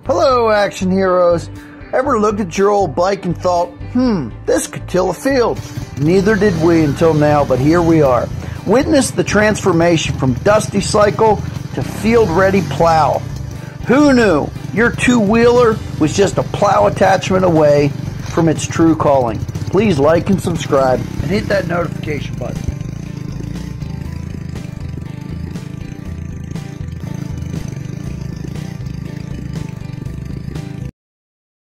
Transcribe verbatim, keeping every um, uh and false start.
Hello, action heroes. Ever looked at your old bike and thought, hmm, this could till a field? Neither did we until now, but here we are. Witness the transformation from dusty cycle to field-ready plow. Who knew your two-wheeler was just a plow attachment away from its true calling? Please like and subscribe and hit that notification button.